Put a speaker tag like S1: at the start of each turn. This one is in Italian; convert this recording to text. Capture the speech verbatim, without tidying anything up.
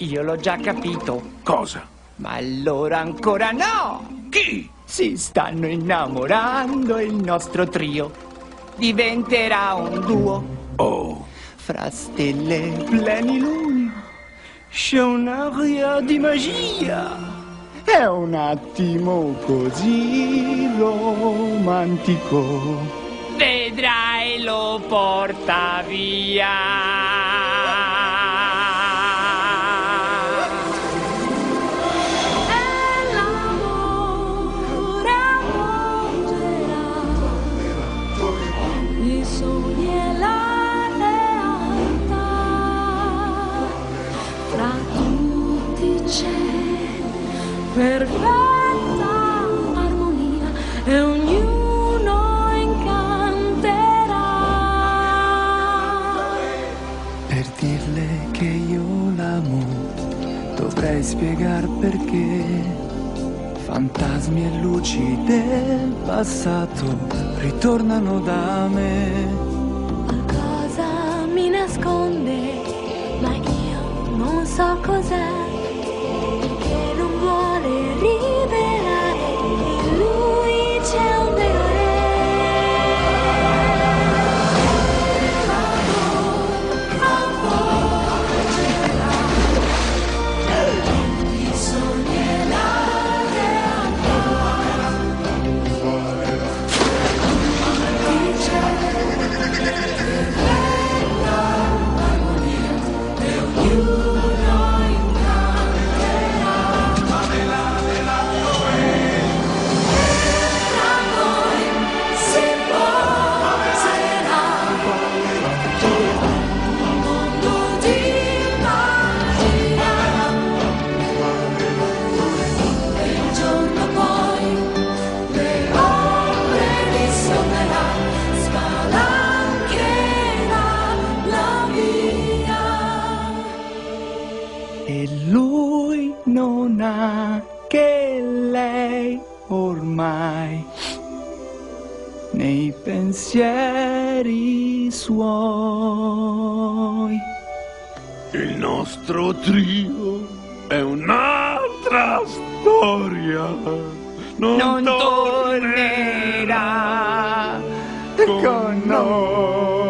S1: Io l'ho già capito.
S2: Cosa?
S1: Ma allora ancora no!
S2: Chi?
S1: Si stanno innamorando e il nostro trio diventerà un duo.
S2: Oh.
S1: Fra stelle e plenilunio c'è un'aria di magia. È un attimo così romantico. Vedrai lo porta via.
S3: Perfetta armonia e ognuno incanterà.
S1: Per dirle che io l'amo dovrei spiegar perché fantasmi e luci del passato ritornano da me.
S3: Qualcosa mi nasconde, ma io non so cos'è. Rivelare in lui c'è un leone. I sogni e la realtà. Dice perfetta armonia e ognuno incanterà.
S1: E lui non ha che lei ormai nei pensieri suoi.
S2: Il nostro trio è un'altra storia. Non,
S1: Non
S2: tornerà
S1: tornerà con noi.